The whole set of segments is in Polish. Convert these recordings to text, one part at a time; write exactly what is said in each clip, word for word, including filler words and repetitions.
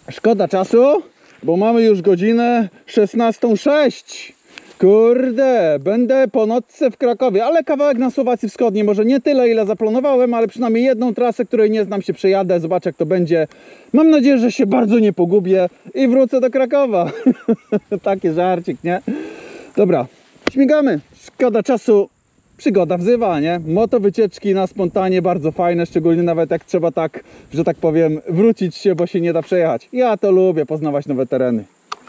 Szkoda czasu, bo mamy już godzinę szesnastą sześć. Kurde, będę po nocce w Krakowie, ale kawałek na Słowacji Wschodniej, może nie tyle ile zaplanowałem, ale przynajmniej jedną trasę, której nie znam, się przejadę, zobaczę jak to będzie. Mam nadzieję, że się bardzo nie pogubię i wrócę do Krakowa. Taki żarcik, nie? Dobra, śmigamy. Szkoda czasu, przygoda wzywa, nie? Moto wycieczki na spontanie bardzo fajne, szczególnie nawet jak trzeba tak, że tak powiem, wrócić się, bo się nie da przejechać. Ja to lubię, poznawać nowe tereny.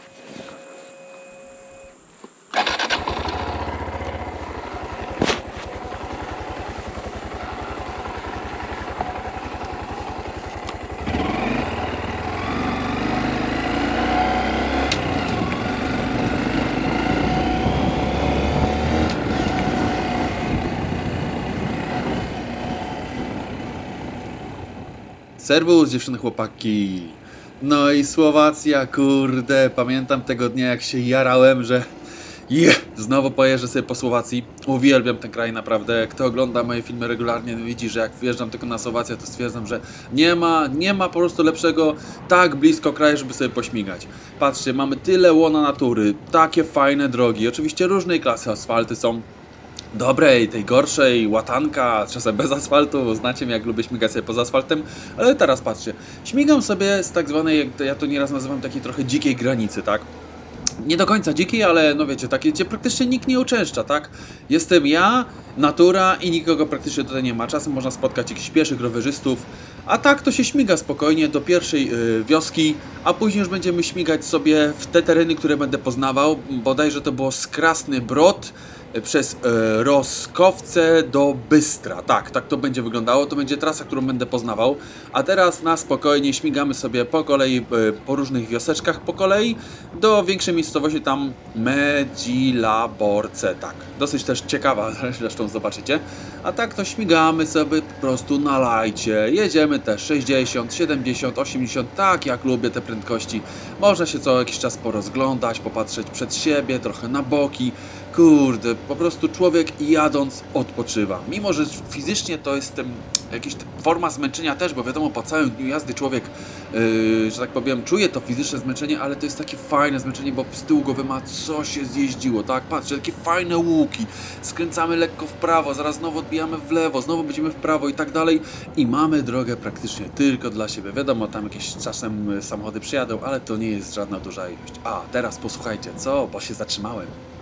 Serwus dziewczyny, chłopaki. No i Słowacja, kurde, pamiętam tego dnia jak się jarałem, że yeah, znowu pojeżdżę sobie po Słowacji. Uwielbiam ten kraj naprawdę. Kto ogląda moje filmy regularnie, no widzi, że jak wjeżdżam tylko na Słowację, to stwierdzam, że nie ma, nie ma po prostu lepszego tak blisko kraju, żeby sobie pośmigać. Patrzcie, mamy tyle łona natury, takie fajne drogi, oczywiście różnej klasy asfalty są. Dobrej, tej gorszej, łatanka, czasem bez asfaltu, znacie mnie jak lubię śmigać sobie poza asfaltem, ale teraz patrzcie, śmigam sobie z tak zwanej, ja to nieraz nazywam takiej trochę dzikiej granicy, tak? Nie do końca dzikiej, ale no wiecie, takie gdzie praktycznie nikt nie uczęszcza, tak? Jestem ja, natura i nikogo praktycznie tutaj nie ma. Czasem można spotkać jakichś pieszych rowerzystów, a tak to się śmiga spokojnie do pierwszej yy, wioski, a później już będziemy śmigać sobie w te tereny, które będę poznawał. Bodajże to było Krasny Brod, przez e, Roskowce do Bystra. Tak, tak to będzie wyglądało. To będzie trasa, którą będę poznawał. A teraz na spokojnie śmigamy sobie po kolei, e, po różnych wioseczkach po kolei do większej miejscowości, tam Medzilaborce. Tak, dosyć też ciekawa, zresztą zobaczycie. A tak to śmigamy sobie po prostu na lajcie. Jedziemy też sześćdziesiąt, siedemdziesiąt, osiemdziesiąt, tak jak lubię te prędkości. Można się co jakiś czas porozglądać, popatrzeć przed siebie, trochę na boki. Kurde, po prostu człowiek jadąc odpoczywa. Mimo, że fizycznie to jest um, jakaś forma zmęczenia też, bo wiadomo, po całym dniu jazdy człowiek, yy, że tak powiem, czuje to fizyczne zmęczenie, ale to jest takie fajne zmęczenie, bo z tyłu głowy ma co się zjeździło, tak? Patrzcie, takie fajne łuki, skręcamy lekko w prawo, zaraz znowu odbijamy w lewo, znowu będziemy w prawo i tak dalej i mamy drogę praktycznie tylko dla siebie. Wiadomo, tam jakieś czasem samochody przyjadą, ale to nie jest żadna duża ilość. A, teraz posłuchajcie, co? Bo się zatrzymałem.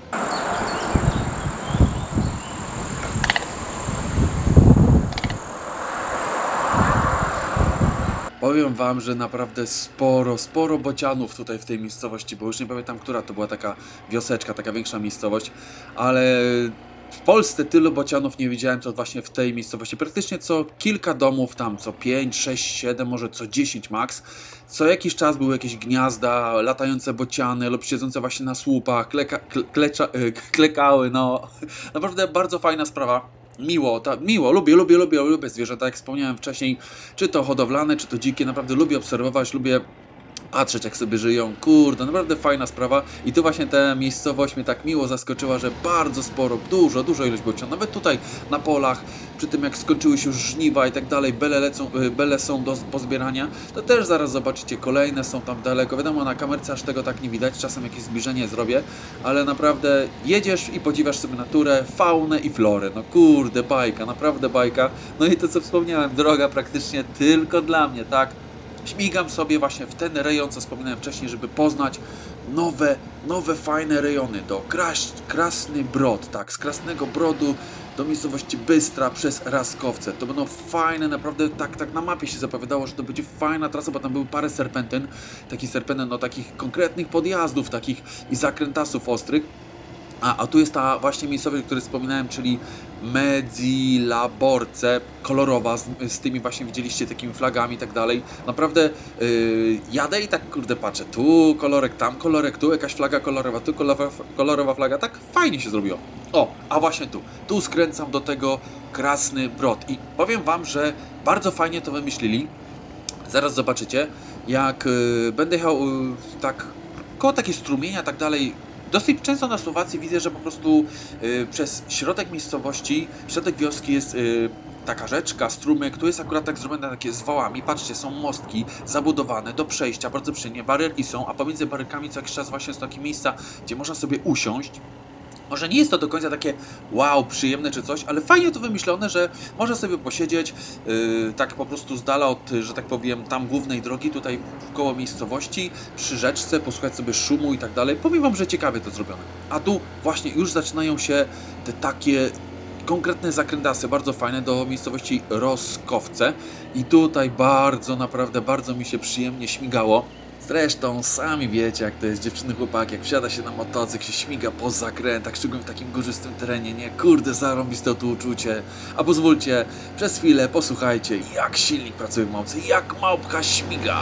Powiem wam, że naprawdę sporo, sporo bocianów tutaj w tej miejscowości, bo już nie pamiętam, która to była taka wioseczka, taka większa miejscowość, ale w Polsce tylu bocianów nie widziałem, co właśnie w tej miejscowości. Praktycznie co kilka domów tam, co pięć, sześć, siedem, może co dziesięć max. Co jakiś czas były jakieś gniazda, latające bociany lub siedzące właśnie na słupach, kleka, kle, klecza, klekały, no. Naprawdę bardzo fajna sprawa. Miło, ta, miło, lubię, lubię, lubię, lubię zwierzęta, tak jak wspomniałem wcześniej, czy to hodowlane, czy to dzikie, naprawdę lubię obserwować, lubię patrzeć jak sobie żyją, kurde, naprawdę fajna sprawa i tu właśnie ta miejscowość mnie tak miło zaskoczyła, że bardzo sporo, dużo, dużo ilość bocian, nawet tutaj na polach, przy tym jak skończyły się już żniwa i tak dalej, bele, lecą, bele są do pozbierania, to też zaraz zobaczycie, kolejne są tam daleko, wiadomo na kamerce aż tego tak nie widać, czasem jakieś zbliżenie zrobię, ale naprawdę jedziesz i podziwiasz sobie naturę, faunę i florę, no kurde, bajka, naprawdę bajka, no i to co wspomniałem, droga praktycznie tylko dla mnie, tak? Śmigam sobie właśnie w ten rejon, co wspominałem wcześniej, żeby poznać nowe, nowe fajne rejony do Kras, Krasny Brod, tak, z Krasnego Brodu do miejscowości Bystra przez Raskowce. To będą fajne, naprawdę tak, tak na mapie się zapowiadało, że to będzie fajna trasa, bo tam były parę serpentyn, takich serpentyn, no takich konkretnych podjazdów, takich i zakrętasów ostrych. A, a tu jest ta właśnie miejscowość, o której wspominałem, czyli Medzilaborce, kolorowa, z, z tymi właśnie widzieliście takimi flagami i tak dalej. Naprawdę yy, jadę i tak kurde patrzę, tu kolorek, tam kolorek, tu jakaś flaga kolorowa, tu kolorowa, kolorowa flaga, tak fajnie się zrobiło. O, a właśnie tu, tu skręcam do tego Krasny Brod i powiem wam, że bardzo fajnie to wymyślili. Zaraz zobaczycie, jak yy, będę jechał yy, tak koło takie strumienia, tak dalej. Dosyć często na Słowacji widzę, że po prostu y, przez środek miejscowości, środek wioski jest y, taka rzeczka, strumyk, tu jest akurat tak zrobione takie z wałami, patrzcie, są mostki zabudowane do przejścia, bardzo przyjemnie, barierki są, a pomiędzy barierkami co jakiś czas właśnie są takie miejsca, gdzie można sobie usiąść. Może nie jest to do końca takie wow, przyjemne czy coś, ale fajnie to wymyślone, że można sobie posiedzieć yy, tak po prostu z dala od, że tak powiem, tam głównej drogi, tutaj koło miejscowości, przy rzeczce, posłuchać sobie szumu i tak dalej. Powiem wam, że ciekawie to zrobione. A tu właśnie już zaczynają się te takie konkretne zakrętasy, bardzo fajne, do miejscowości Roskowce i tutaj bardzo, naprawdę bardzo mi się przyjemnie śmigało. Zresztą sami wiecie, jak to jest, dziewczyny, chłopaki, jak wsiada się na motocykl, się śmiga po zakrętach, szczególnie w takim górzystym terenie, nie? Kurde, zarąbiste to uczucie. A pozwólcie, przez chwilę posłuchajcie, jak silnik pracuje w małpce, jak małpka śmiga.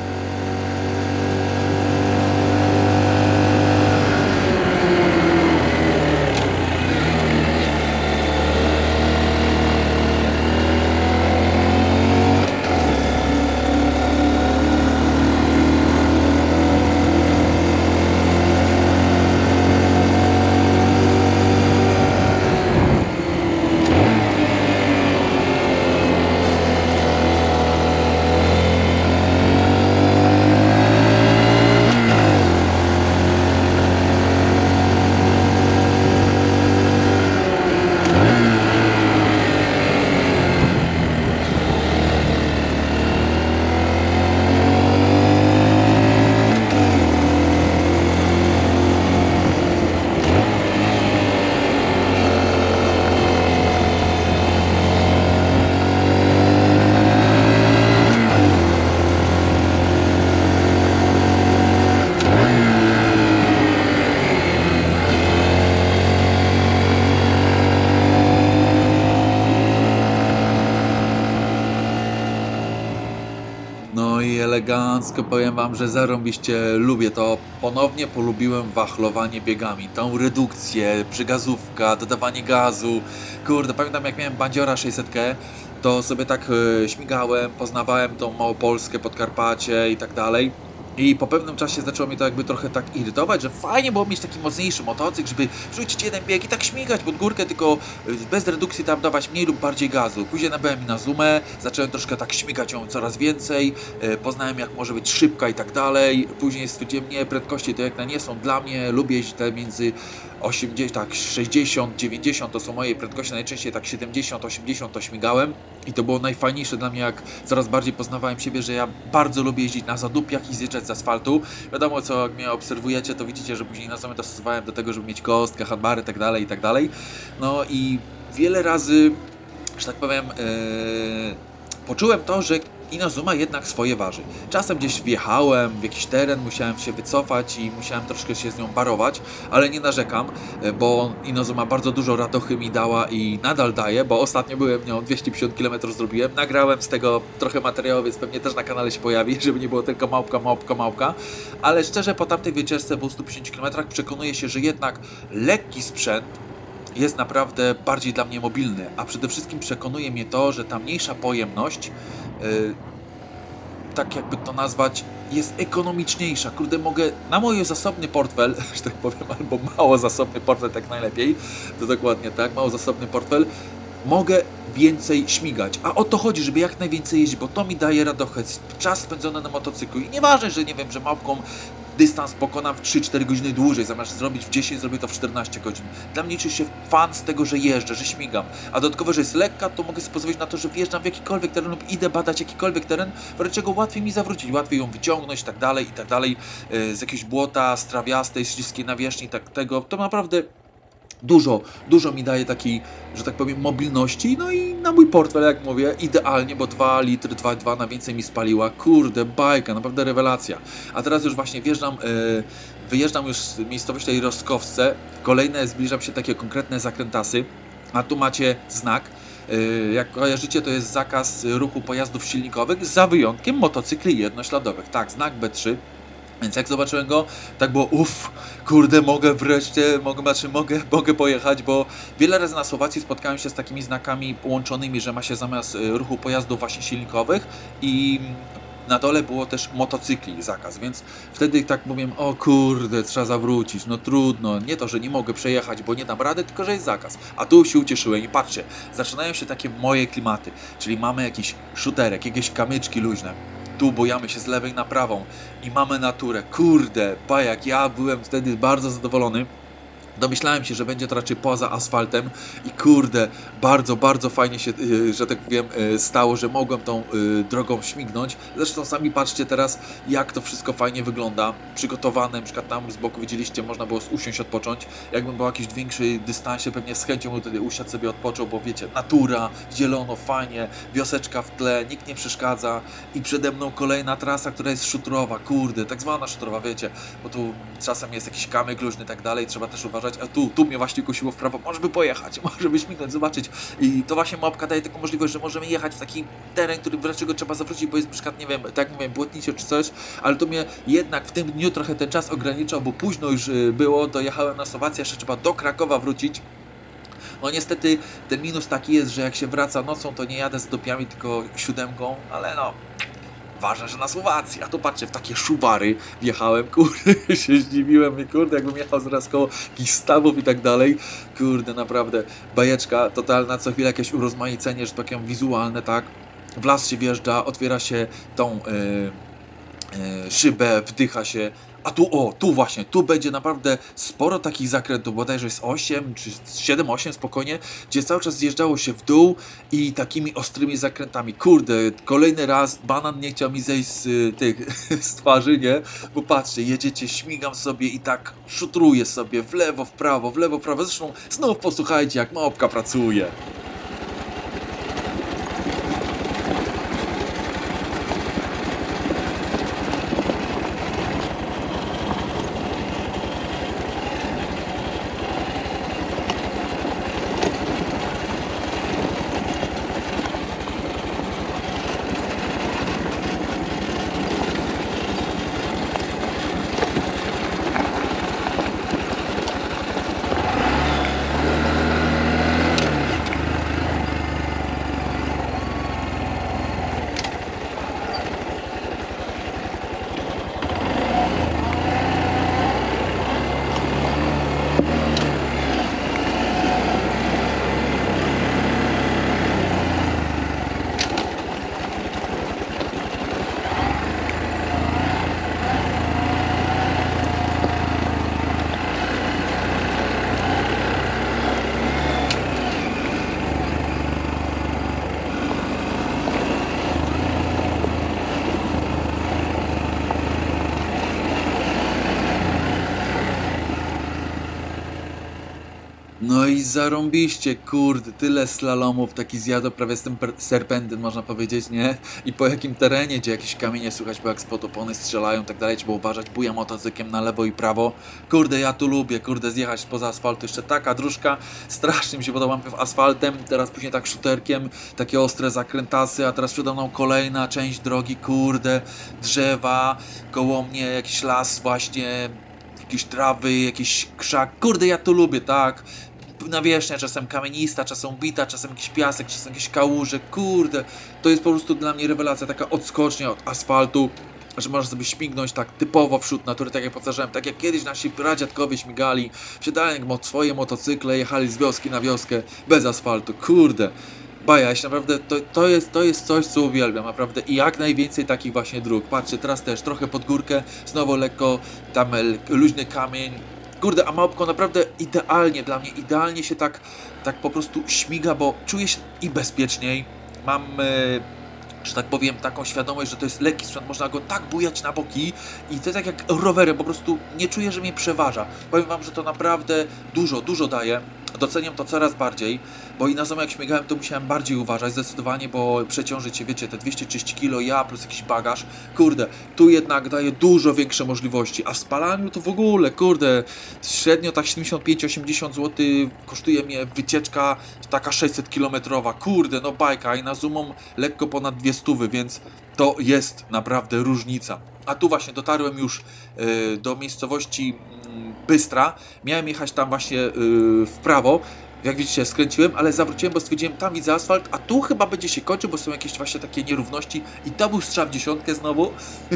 No i elegancko, powiem wam, że zarąbiście lubię to. Ponownie polubiłem wachlowanie biegami. Tą redukcję, przygazówka, dodawanie gazu. Kurde, pamiętam jak miałem Bandziora sześćset, to sobie tak yy, śmigałem, poznawałem tą Małopolskę, Podkarpacie i tak dalej. I po pewnym czasie zaczęło mnie to jakby trochę tak irytować, że fajnie było mieć taki mocniejszy motocykl, żeby wrzucić jeden bieg i tak śmigać pod górkę, tylko bez redukcji tam dawać mniej lub bardziej gazu. Później nabyłem i na Zoomę, zacząłem troszkę tak śmigać ją coraz więcej, poznałem jak może być szybka i tak dalej. Później stwierdziłem, nie, prędkości to jak na nie są dla mnie, lubię jeździć te między osiemdziesiąt, tak sześćdziesiąt, dziewięćdziesiąt to są moje prędkości, najczęściej tak siedemdziesiąt, osiemdziesiąt to śmigałem i to było najfajniejsze dla mnie, jak coraz bardziej poznawałem siebie, że ja bardzo lubię jeździć na zadupiach i zjeżdżać z asfaltu. Wiadomo, co jak mnie obserwujecie, to widzicie, że później na Zoomie dostosowałem do tego, żeby mieć kostkę, handbary i tak dalej, i tak dalej. No i wiele razy, że tak powiem, yy, poczułem to, że Inazuma jednak swoje waży. Czasem gdzieś wjechałem w jakiś teren, musiałem się wycofać i musiałem troszkę się z nią barować, ale nie narzekam, bo Inazuma bardzo dużo radochy mi dała i nadal daje, bo ostatnio byłem nią, dwieście pięćdziesiąt kilometrów zrobiłem, nagrałem z tego trochę materiału, więc pewnie też na kanale się pojawi, żeby nie było tylko małpka, małpka, małpka, ale szczerze po tamtej wycieczce po stu pięćdziesięciu kilometrach przekonuję się, że jednak lekki sprzęt jest naprawdę bardziej dla mnie mobilny, a przede wszystkim przekonuje mnie to, że ta mniejsza pojemność, yy, tak jakby to nazwać, jest ekonomiczniejsza. Kurde, mogę na mój zasobny portfel, że tak powiem, albo mało zasobny portfel, tak najlepiej, to dokładnie tak, mało zasobny portfel, mogę więcej śmigać. A o to chodzi, żeby jak najwięcej jeździć, bo to mi daje radochę, czas spędzony na motocyklu. I nieważne, że nie wiem, że małpką dystans pokonam w trzy cztery godziny dłużej, zamiast zrobić w dziesięć, zrobię to w czternaście godzin. Dla mnie liczy się fan z tego, że jeżdżę, że śmigam. A dodatkowo, że jest lekka, to mogę sobie pozwolić na to, że wjeżdżam w jakikolwiek teren lub idę badać jakikolwiek teren, wręcz czego łatwiej mi zawrócić, łatwiej ją wyciągnąć i tak dalej, i tak dalej, z jakiegoś błota, z trawiastej, śliskiej nawierzchni, tak tego, to naprawdę Dużo, dużo mi daje takiej, że tak powiem, mobilności, no i na mój portfel, jak mówię, idealnie, bo dwa litry, dwa przecinek dwa na więcej mi spaliła, kurde, bajka, naprawdę rewelacja. A teraz już właśnie wjeżdżam, yy, wyjeżdżam już z miejscowości tej Roskowce, kolejne zbliżam się takie konkretne zakrętasy, a tu macie znak. Jak kojarzycie, to jest zakaz ruchu pojazdów silnikowych, za wyjątkiem motocykli jednośladowych. Tak, znak B trzy. Więc jak zobaczyłem go, tak było uff, kurde, mogę wreszcie, mogę, znaczy mogę, mogę pojechać, bo wiele razy na Słowacji spotkałem się z takimi znakami łączonymi, że ma się zamiast ruchu pojazdów właśnie silnikowych i Na dole było też motocykli zakaz, więc wtedy tak mówię, o kurde, trzeba zawrócić, no trudno, nie to, że nie mogę przejechać, bo nie dam rady, tylko że jest zakaz. A tu się ucieszyłem i patrzcie, zaczynają się takie moje klimaty, czyli mamy jakiś szuterek, jakieś kamyczki luźne. Tu bojamy się z lewej na prawą i mamy naturę. Kurde, bajak, ja byłem wtedy bardzo zadowolony. Domyślałem się, że będzie to raczej poza asfaltem i kurde, bardzo, bardzo fajnie się, yy, że tak wiem, yy, stało, że mogłem tą yy, drogą śmignąć. Zresztą sami patrzcie teraz, jak to wszystko fajnie wygląda. Przygotowane, na przykład tam z boku widzieliście, można było usiąść, odpocząć. Jakbym był jakiś większy dystansie, pewnie z chęcią bym wtedy usiadł sobie, odpoczął, bo wiecie, natura, zielono, fajnie, wioseczka w tle, nikt nie przeszkadza i przede mną kolejna trasa, która jest szutrowa, kurde, tak zwana szutrowa, wiecie, bo tu czasem jest jakiś kamyk luźny i tak dalej, trzeba też uważać. A tu, tu mnie właśnie kusiło w prawo, może by pojechać, może by śmignąć, zobaczyć. I to właśnie mapka daje taką możliwość, że możemy jechać w taki teren, który dlaczego trzeba zawrócić, bo jest na przykład, nie wiem, tak jak mówię, błotnicie czy coś, ale to mnie jednak w tym dniu trochę ten czas ograniczał, bo późno już było, dojechałem na Słowację, jeszcze trzeba do Krakowa wrócić. No niestety ten minus taki jest, że jak się wraca nocą, to nie jadę z dopiami, tylko siódemką, ale no... Ważne, że na Słowacji, a tu patrzcie, w takie szuwary wjechałem, kurde, się zdziwiłem, kurde, jakbym jechał zaraz koło jakichś stawów i tak dalej, kurde, naprawdę, bajeczka totalna, co chwilę jakieś urozmaicenie, że tak powiem, wizualne, tak, w las się wjeżdża, otwiera się tą yy, yy, szybę, wdycha się, a tu, o, tu właśnie, tu będzie naprawdę sporo takich zakrętów, bodajże jest osiem czy siedem osiem spokojnie, gdzie cały czas zjeżdżało się w dół i takimi ostrymi zakrętami. Kurde, kolejny raz banan nie chciał mi zejść z y, tych z twarzy, nie? Bo patrzcie, jedziecie, śmigam sobie i tak szutruję sobie w lewo, w prawo, w lewo, w prawo. Zresztą znów posłuchajcie, jak małpka pracuje. No i zarąbiście, kurde, tyle slalomów, taki zjadł prawie z tym serpentyn, można powiedzieć, nie? I po jakim terenie, gdzie jakieś kamienie słychać, bo jak spod opony strzelają i tak dalej, trzeba uważać, buja motocyklem na lewo i prawo. Kurde, ja tu lubię, kurde, zjechać spoza asfaltu, jeszcze taka dróżka, strasznie mi się podoba najpierw asfaltem, teraz później tak szuterkiem, takie ostre zakrętasy, a teraz przede mną kolejna część drogi, kurde, drzewa, koło mnie jakiś las właśnie, jakieś trawy, jakiś krzak, kurde, ja to lubię, tak? Nawierzchnia czasem kamienista, czasem bita, czasem jakiś piasek, czasem jakieś kałuże, kurde, to jest po prostu dla mnie rewelacja, taka odskocznia od asfaltu, że można sobie śmignąć tak typowo wśród natury, tak jak powtarzałem, tak jak kiedyś nasi pradziadkowie śmigali, wsiadali jak swoje motocykle, jechali z wioski na wioskę bez asfaltu, kurde. Baja, jeśli naprawdę to, to, jest, to jest coś, co uwielbiam, naprawdę i jak najwięcej takich właśnie dróg. Patrzcie, teraz też trochę pod górkę, znowu lekko tam luźny kamień. Kurde, a małpko naprawdę idealnie, dla mnie idealnie się tak, tak po prostu śmiga, bo czuję się i bezpieczniej. Mam, e, że tak powiem, taką świadomość, że to jest lekki sprzęt, można go tak bujać na boki i to tak jak rowerem, po prostu nie czuję, że mnie przeważa. Powiem wam, że to naprawdę dużo, dużo daje. Doceniam to coraz bardziej, bo i na zimę jak śmigałem, to musiałem bardziej uważać zdecydowanie, bo przeciążyć się, wiecie, te dwieście trzydzieści kilo, ja plus jakiś bagaż, kurde, tu jednak daje dużo większe możliwości, a w spalaniu to w ogóle, kurde, średnio tak siedemdziesiąt pięć osiemdziesiąt złotych kosztuje mnie wycieczka taka sześćset kilometrowa, kurde, no bajka i na zoomą lekko ponad dwie stówy, więc to jest naprawdę różnica. A tu właśnie dotarłem już yy, do miejscowości Bystra, miałem jechać tam właśnie yy, w prawo, Jak widzicie, skręciłem, ale zawróciłem, bo stwierdziłem, tam widzę asfalt, a tu chyba będzie się kończył, bo są jakieś właśnie takie nierówności i to był strzał w dziesiątkę znowu.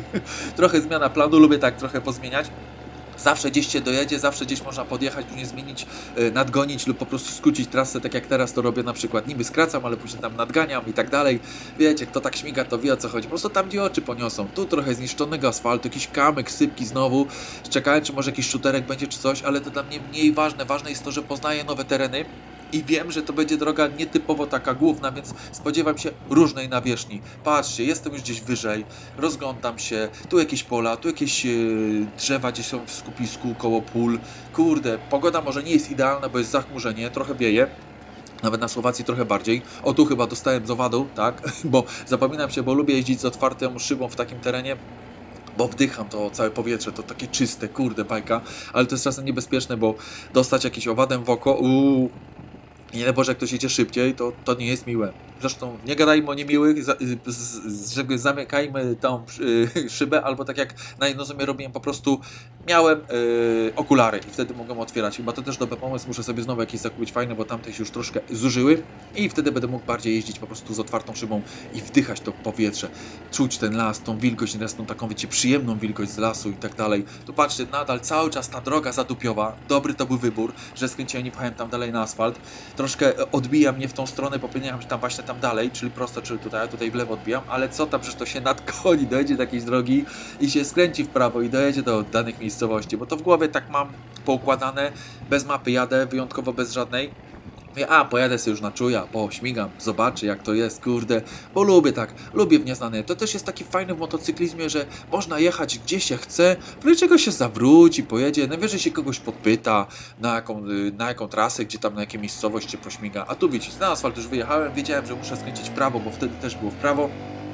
Trochę zmiana planu, lubię tak trochę pozmieniać. Zawsze gdzieś się dojedzie, zawsze gdzieś można podjechać, później zmienić, yy, nadgonić lub po prostu skrócić trasę, tak jak teraz to robię na przykład. Niby skracam, ale później tam nadganiam i tak dalej. Wiecie, kto tak śmiga, to wie o co chodzi. Po prostu tam, gdzie oczy poniosą. Tu trochę zniszczonego asfaltu, jakiś kamyk, sypki znowu. Czekałem, czy może jakiś szuterek będzie, czy coś, ale to dla mnie mniej ważne. Ważne jest to, że poznaję nowe tereny. I wiem, że to będzie droga nietypowo taka główna, więc spodziewam się różnej nawierzchni. Patrzcie, jestem już gdzieś wyżej, rozglądam się, tu jakieś pola, tu jakieś yy, drzewa gdzieś są w skupisku, koło pól. Kurde, pogoda może nie jest idealna, bo jest zachmurzenie, trochę wieje. Nawet na Słowacji trochę bardziej. O, tu chyba dostałem z owadu, tak? Bo zapominam się, bo lubię jeździć z otwartą szybą w takim terenie. Bo wdycham to całe powietrze, to takie czyste, kurde, bajka. Ale to jest czasem niebezpieczne, bo dostać jakiś owadem w oko, uuu. I nie Boże, jak ktoś jedzie szybciej, to, to nie jest miłe. Zresztą nie gadajmy o niemiłych, za, z, z, żeby zamykajmy tą y, szybę, albo tak jak na jednozumie robiłem, po prostu miałem y, okulary i wtedy mogłem otwierać. Chyba to też dobry pomysł, muszę sobie znowu jakieś zakupić fajne, bo tamte się już troszkę zużyły i wtedy będę mógł bardziej jeździć po prostu z otwartą szybą i wdychać to powietrze. Czuć ten las, tą wilgoć, nieraz tą taką, wiecie, przyjemną wilgoć z lasu i tak dalej. Tu patrzcie, nadal cały czas ta droga zadupiowa. Dobry to był wybór, że skręciłem, nie pchałem tam dalej na asfalt. Troszkę odbija mnie w tą stronę, popełniałem się tam właśnie tam dalej, czyli prosto, czyli tutaj, tutaj w lewo odbijam, ale co tam, że to się nadgoni, dojedzie do jakiejś drogi i się skręci w prawo i dojedzie do danych miejscowości, bo to w głowie tak mam poukładane, bez mapy jadę, wyjątkowo bez żadnej. Mówię, a pojadę sobie już na czuja, pośmigam, zobaczę jak to jest, kurde, bo lubię tak, lubię w nieznane. To też jest taki fajny w motocyklizmie, że można jechać gdzie się chce, w razie czego się zawróci, pojedzie, najwyżej się kogoś podpyta, na jaką, na jaką trasę, gdzie tam, na jakie miejscowość się pośmiga. A tu widzicie, na asfalt już wyjechałem, wiedziałem, że muszę skręcić w prawo, bo wtedy też było w prawo.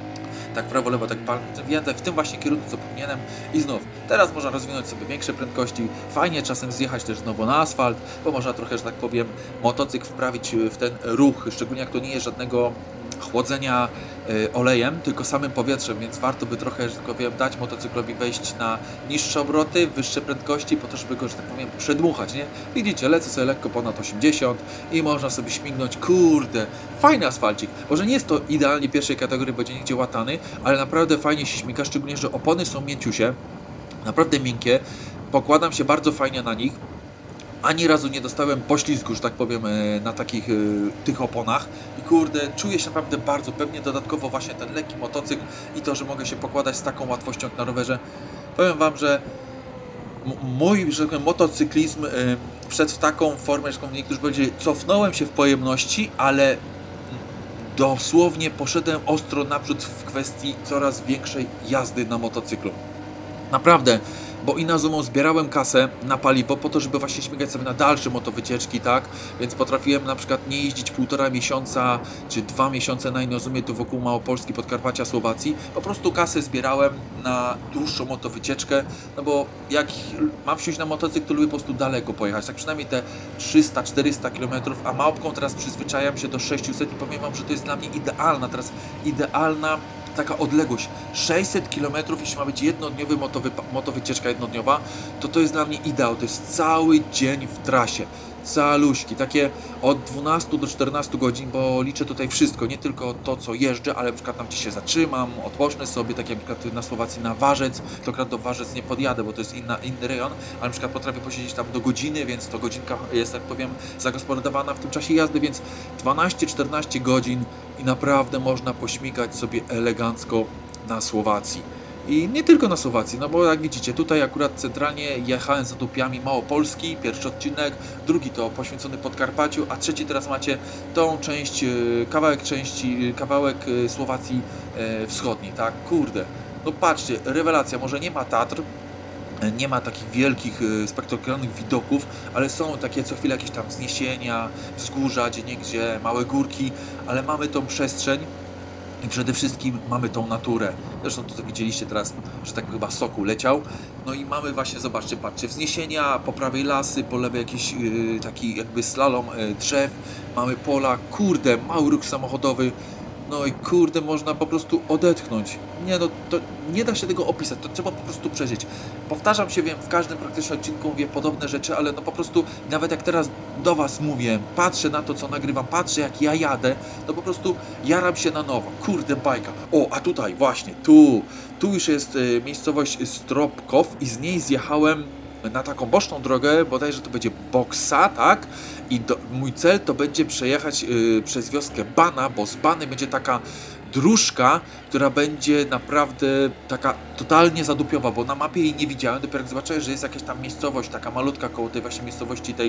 Tak prawo, lewo, tak jadę w tym właśnie kierunku, co powinienem i znów, teraz można rozwinąć sobie większe prędkości, fajnie czasem zjechać też znowu na asfalt, bo można trochę, że tak powiem, motocykl wprawić w ten ruch, szczególnie jak to nie jest żadnego chłodzenia y, olejem, tylko samym powietrzem, więc warto by trochę, że tak powiem, dać motocyklowi wejść na niższe obroty, wyższe prędkości, po to, żeby go, że tak powiem, przedmuchać, nie? Widzicie, lecę sobie lekko ponad osiemdziesiąt i można sobie śmignąć, kurde, fajny asfalcik. Może nie jest to idealnie pierwszej kategorii, będzie nigdzie łatany, ale naprawdę fajnie się śmiga, szczególnie, że opony są mięciusie, naprawdę miękkie, pokładam się bardzo fajnie na nich. Ani razu nie dostałem poślizgu, że tak powiem, na takich tych oponach i kurde, czuję się naprawdę bardzo pewnie, dodatkowo właśnie ten lekki motocykl i to, że mogę się pokładać z taką łatwością jak na rowerze. Powiem Wam, że mój, że tak powiem, motocyklizm wszedł w taką formę, że niektórzy powiedzieli, cofnąłem się w pojemności, ale dosłownie poszedłem ostro naprzód w kwestii coraz większej jazdy na motocyklu. Naprawdę. Bo Inazumą zbierałem kasę na paliwo po to, żeby właśnie śmigać sobie na dalsze motowycieczki, tak? Więc potrafiłem na przykład nie jeździć półtora miesiąca czy dwa miesiące na Inazumie tu wokół Małopolski, Podkarpacia, Słowacji. Po prostu kasę zbierałem na dłuższą motowycieczkę, no bo jak mam wsiąść na motocykl, to lubię po prostu daleko pojechać, tak przynajmniej te trzysta czterysta kilometrów, a małpką teraz przyzwyczajam się do sześciuset i powiem Wam, że to jest dla mnie idealna, teraz idealna taka odległość, sześćset kilometrów, jeśli ma być jednodniowy motowy, motowycieczka jednodniowa, to to jest dla mnie ideał, to jest cały dzień w trasie, caluśki, takie od dwunastu do czternastu godzin, bo liczę tutaj wszystko, nie tylko to, co jeżdżę, ale na przykład tam, gdzie się zatrzymam, odpocznę sobie, tak jak na przykład na Słowacji na Warzec, to akurat do Warzec nie podjadę, bo to jest inna, inny rejon, ale na przykład potrafię posiedzieć tam do godziny, więc to godzinka jest, tak powiem, zagospodarowana w tym czasie jazdy, więc dwanaście czternaście godzin i naprawdę można pośmigać sobie elegancko na Słowacji. I nie tylko na Słowacji, no bo jak widzicie, tutaj akurat centralnie jechałem za dupiami Małopolski, pierwszy odcinek, drugi to poświęcony Podkarpaciu, a trzeci teraz macie tą część, kawałek części, kawałek Słowacji wschodniej, tak? Kurde, no patrzcie, rewelacja, może nie ma Tatr, nie ma takich wielkich, spektakularnych widoków, ale są takie co chwilę jakieś tam wzniesienia, wzgórza, gdzieniegdzie, małe górki, ale mamy tą przestrzeń. I przede wszystkim mamy tą naturę. Zresztą to widzieliście teraz, że tak chyba sokół leciał. No i mamy właśnie, zobaczcie, patrzcie, wzniesienia, po prawej lasy, po lewej jakiś yy, taki jakby slalom yy, drzew. Mamy pola, kurde, mały ruch samochodowy. No i kurde, można po prostu odetchnąć. Nie no, to nie da się tego opisać, to trzeba po prostu przeżyć. Powtarzam się, wiem, w każdym praktycznie odcinku mówię podobne rzeczy, ale no po prostu, nawet jak teraz do was mówię, patrzę na to, co nagrywam, patrzę jak ja jadę, to po prostu jaram się na nowo. Kurde, bajka. O, a tutaj, właśnie, tu, tu już jest y, miejscowość Stropkow i z niej zjechałem na taką boczną drogę, bodajże to będzie Boksa, tak? I do, mój cel to będzie przejechać yy, przez wioskę Bana, bo z Bany będzie taka dróżka, która będzie naprawdę taka totalnie zadupiowa, bo na mapie jej nie widziałem, dopiero jak zobaczyłem, że jest jakaś tam miejscowość, taka malutka koło tej właśnie miejscowości tej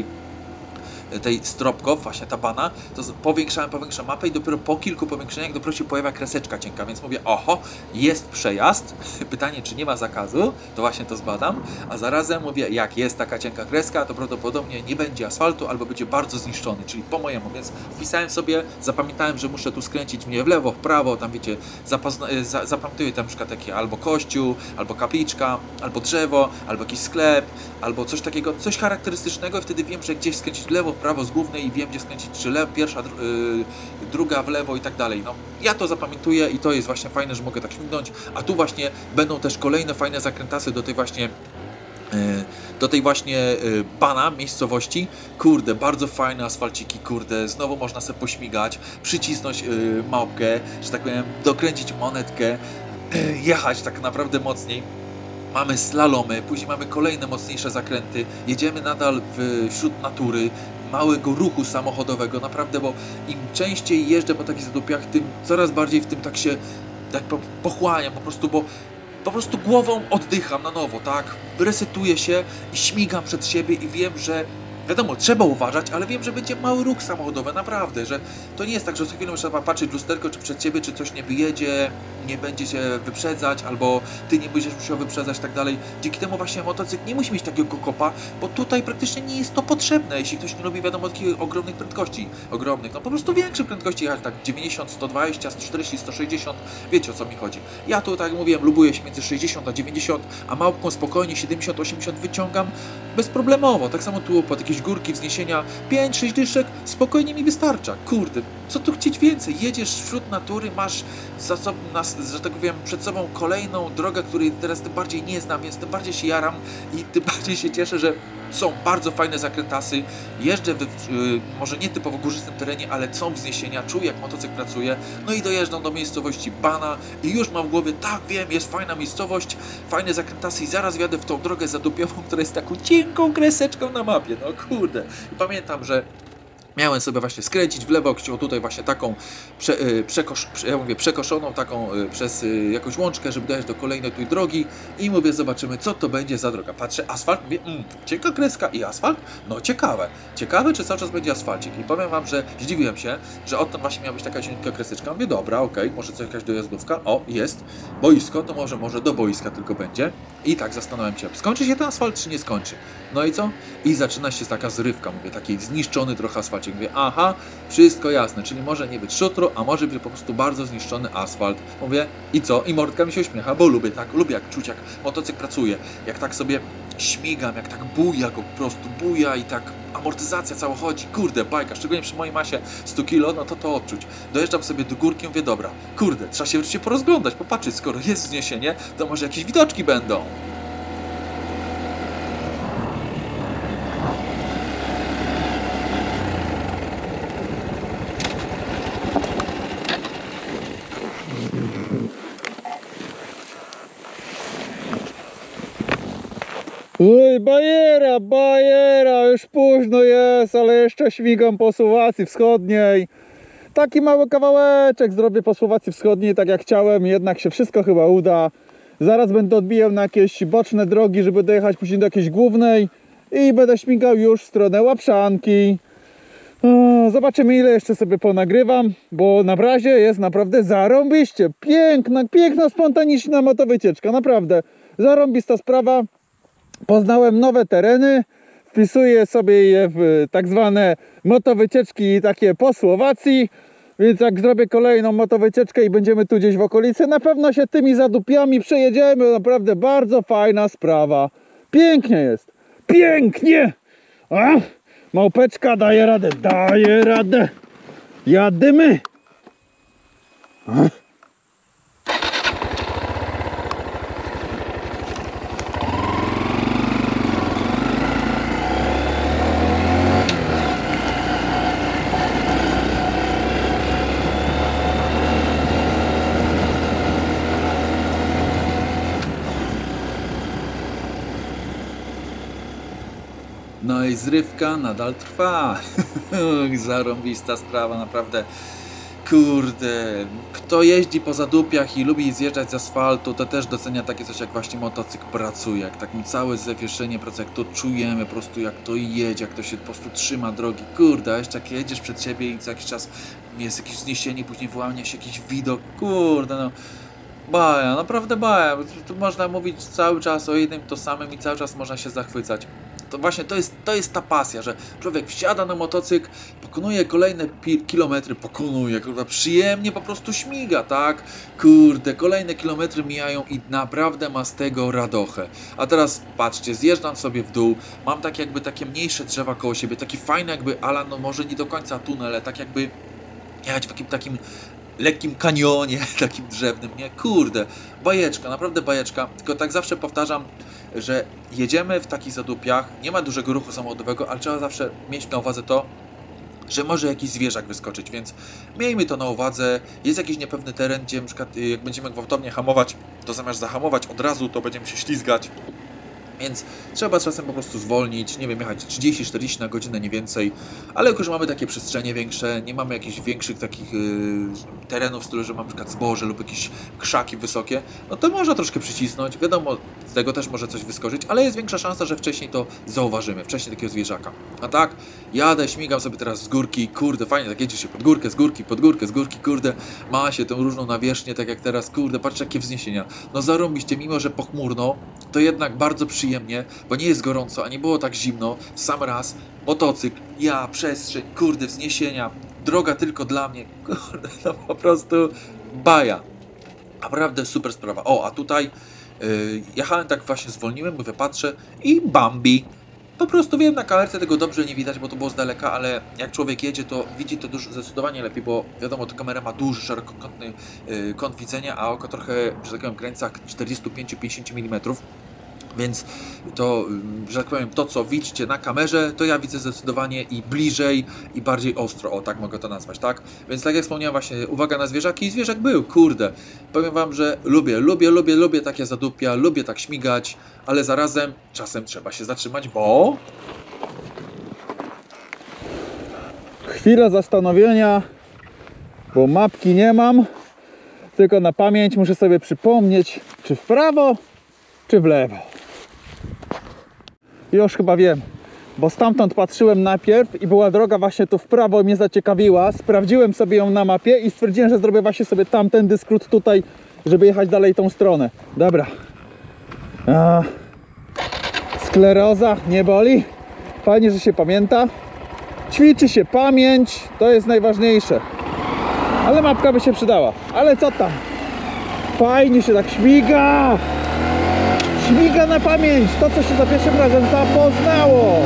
tej Stropkow, właśnie ta Bana, to powiększałem, powiększałem mapę i dopiero po kilku powiększeniach dopiero się pojawia kreseczka cienka, więc mówię, oho, jest przejazd, pytanie, czy nie ma zakazu, to właśnie to zbadam, a zarazem mówię, jak jest taka cienka kreska, to prawdopodobnie nie będzie asfaltu albo będzie bardzo zniszczony, czyli po mojemu, więc wpisałem sobie, zapamiętałem, że muszę tu skręcić mnie w lewo, w prawo, tam wiecie, zapazna- za- zapamiętuję tam na przykład takie albo kościół, albo kapliczka, albo drzewo, albo jakiś sklep, albo coś takiego, coś charakterystycznego i wtedy wiem, że gdzieś skręcić w lewo, w prawo z głównej i wiem, gdzie skręcić, czy lewo, pierwsza, dru yy, druga w lewo i tak dalej. No, ja to zapamiętuję i to jest właśnie fajne, że mogę tak śmignąć, a tu właśnie będą też kolejne fajne zakrętasy do tej właśnie yy, do tej właśnie yy, Bana, miejscowości. Kurde, bardzo fajne asfalciki, kurde, znowu można sobie pośmigać, przycisnąć yy, małpkę, że tak powiem, dokręcić monetkę, yy, jechać tak naprawdę mocniej. Mamy slalomy, później mamy kolejne mocniejsze zakręty, jedziemy nadal w, wśród natury, małego ruchu samochodowego, naprawdę, bo im częściej jeżdżę po takich zadupiach, tym coraz bardziej w tym tak się tak po, pochłaniam, po prostu, bo po prostu głową oddycham na nowo, tak, resetuję się i śmigam przed siebie i wiem, że wiadomo, trzeba uważać, ale wiem, że będzie mały ruch samochodowy, naprawdę, że to nie jest tak, że co chwilę trzeba patrzeć w lusterko, czy przed ciebie, czy coś nie wyjedzie, nie będzie się wyprzedzać, albo ty nie będziesz musiał wyprzedzać, tak dalej. Dzięki temu właśnie motocykl nie musi mieć takiego kopa, bo tutaj praktycznie nie jest to potrzebne, jeśli ktoś nie lubi, wiadomo, takich ogromnych prędkości, ogromnych, no po prostu większych prędkości jechać, tak dziewięćdziesiąt, sto dwadzieścia, sto czterdzieści, sto sześćdziesiąt, wiecie o co mi chodzi. Ja tu, tak jak mówiłem, lubuję się między sześćdziesiąt a dziewięćdziesiąt, a małpką spokojnie siedemdziesiąt, osiemdziesiąt wyciągam bezproblemowo, tak samo tu pod jakieś górki, wzniesienia, pięć sześć dyszek, spokojnie mi wystarcza. Kurde, co tu chcieć więcej? Jedziesz wśród natury, masz za sobą, nas, że tak powiem, przed sobą kolejną drogę, której teraz tym bardziej nie znam, więc tym bardziej się jaram i tym bardziej się cieszę, że są bardzo fajne zakrętasy. Jeżdżę w, yy, może nie typowo górzystym terenie, ale są wzniesienia, czuję jak motocykl pracuje. No i dojeżdżam do miejscowości Bana i już mam w głowie, tak wiem, jest fajna miejscowość, fajne zakrętasy i zaraz wjadę w tą drogę zadupiową, która jest taką cienką kreseczką na mapie. No kurde. I pamiętam, że miałem sobie właśnie skręcić w lewo, chciał tutaj właśnie taką prze, yy, przekosz, prze, ja mówię, przekoszoną taką yy, przez yy, jakąś łączkę, żeby dojść do kolejnej tej drogi i mówię, zobaczymy co to będzie za droga. Patrzę, asfalt, mówię, mm, cienka kreska i asfalt? No ciekawe. Ciekawe, czy cały czas będzie asfalcik. I powiem wam, że zdziwiłem się, że odtąd właśnie miała być taka cienka kreseczka. Mówię, dobra, okej, okay, może coś jakaś dojazdówka. O, jest. Boisko, to może, może do boiska tylko będzie. I tak zastanawiam się, skończy się ten asfalt, czy nie skończy? No i co? I zaczyna się taka zrywka, mówię, taki zniszczony trochę asfalt. Mówię, aha, wszystko jasne, czyli może nie być szutro, a może być po prostu bardzo zniszczony asfalt. Mówię, i co? I mordka mi się uśmiecha, bo lubię tak, lubię jak czuć, jak motocykl pracuje, jak tak sobie śmigam, jak tak buja go po prostu, buja i tak amortyzacja cała chodzi, kurde, bajka, szczególnie przy mojej masie sto kilo, no to to odczuć. Dojeżdżam sobie do górki, mówię, dobra, kurde, trzeba się wreszcie porozglądać, popatrzeć, skoro jest wzniesienie, to może jakieś widoczki będą. Oj, bajera, bajera, już późno jest, ale jeszcze śmigam po Słowacji Wschodniej. Taki mały kawałeczek zrobię po Słowacji Wschodniej, tak jak chciałem, jednak się wszystko chyba uda. Zaraz będę odbijał na jakieś boczne drogi, żeby dojechać później do jakiejś głównej i będę śmigał już w stronę Łapszanki. Zobaczymy, ile jeszcze sobie ponagrywam, bo na razie jest naprawdę zarąbiście. Piękna, piękna, spontaniczna motowycieczka, naprawdę zarąbista sprawa. Poznałem nowe tereny, wpisuję sobie je w tak zwane motowycieczki takie po Słowacji, więc jak zrobię kolejną motowycieczkę i będziemy tu gdzieś w okolicy, na pewno się tymi zadupiami przejedziemy, naprawdę bardzo fajna sprawa. Pięknie jest, pięknie! A? Małpeczka daje radę, daje radę, jadymy! No i zrywka nadal trwa. Zarąbista sprawa, naprawdę. Kurde, kto jeździ po zadupiach i lubi zjeżdżać z asfaltu, to też docenia takie coś jak właśnie motocykl pracuje, jak tak mu całe zawieszenie pracuje, jak to czujemy po prostu, jak to jedzie, jak to się po prostu trzyma drogi. Kurde, a jeszcze jak jedziesz przed siebie i co jakiś czas jest jakieś wzniesienie, później wyłania się jakiś widok, kurde no. Baja, naprawdę baja. Tu można mówić cały czas o jednym to samym i cały czas można się zachwycać. To właśnie to jest, to jest ta pasja, że człowiek wsiada na motocykl, pokonuje kolejne kilometry, pokonuje, kurwa, przyjemnie po prostu śmiga, tak? Kurde, kolejne kilometry mijają i naprawdę ma z tego radochę. A teraz patrzcie, zjeżdżam sobie w dół, mam tak jakby takie mniejsze drzewa koło siebie, taki fajny jakby, ala, no może nie do końca tunele, tak jakby jechać w takim takim lekkim kanionie, takim drzewnym, nie? Kurde, bajeczka, naprawdę bajeczka, tylko tak zawsze powtarzam, że jedziemy w takich zadupiach, nie ma dużego ruchu samochodowego, ale trzeba zawsze mieć na uwadze to, że może jakiś zwierzak wyskoczyć, więc miejmy to na uwadze. Jest jakiś niepewny teren, gdzie na przykład jak będziemy gwałtownie hamować, to zamiast zahamować od razu, to będziemy się ślizgać. Więc trzeba czasem po prostu zwolnić, nie wiem, jechać trzydzieści czterdzieści na godzinę, nie więcej, ale jak już mamy takie przestrzenie większe, nie mamy jakichś większych takich yy, terenów w stylu, że mamy na przykład zboże lub jakieś krzaki wysokie, no to można troszkę przycisnąć, wiadomo, z tego też może coś wyskoczyć, ale jest większa szansa, że wcześniej to zauważymy, wcześniej takiego zwierzaka. A tak, jadę, śmigam sobie teraz z górki, kurde, fajnie, tak jedzie się pod górkę, z górki, pod górkę, z górki, kurde, ma się tę różną nawierzchnię, tak jak teraz, kurde, patrz jakie wzniesienia. No zarąbiście, mimo że pochmurno, to jednak bardzo przyjemnie, bo nie jest gorąco, a nie było tak zimno, w sam raz, motocykl, ja, przestrzeń, kurde, wzniesienia, droga tylko dla mnie, kurde, no po prostu baja. Naprawdę super sprawa. O, a tutaj yy, jechałem tak właśnie, zwolniłem, mówię, patrzę i Bambi. Po prostu wiem, na kamerce tego dobrze nie widać, bo to było z daleka, ale jak człowiek jedzie, to widzi to dużo, zdecydowanie lepiej, bo wiadomo, ta kamera ma duży, szerokokątny yy, kąt widzenia, a oko trochę, że tak powiem, w granicach czterdzieści pięć do pięćdziesięciu milimetrów. Więc to, że tak powiem, to co widzicie na kamerze, to ja widzę zdecydowanie i bliżej, i bardziej ostro, o tak mogę to nazwać, tak? Więc tak jak wspomniałem właśnie, uwaga na zwierzaki i zwierzak był, kurde. Powiem wam, że lubię, lubię, lubię, lubię takie zadupia, lubię tak śmigać, ale zarazem czasem trzeba się zatrzymać, bo... Chwila zastanowienia, bo mapki nie mam, tylko na pamięć muszę sobie przypomnieć, czy w prawo, czy w lewo. Już chyba wiem, bo stamtąd patrzyłem najpierw i była droga właśnie tu w prawo i mnie zaciekawiła. Sprawdziłem sobie ją na mapie i stwierdziłem, że zrobię właśnie sobie tamten skrót tutaj, żeby jechać dalej tą stronę. Dobra. A, skleroza nie boli. Fajnie, że się pamięta. Ćwiczy się pamięć, to jest najważniejsze. Ale mapka by się przydała. Ale co tam? Fajnie się tak śmiga. Śmiga na pamięć, to co się za pierwszym razem zapoznało.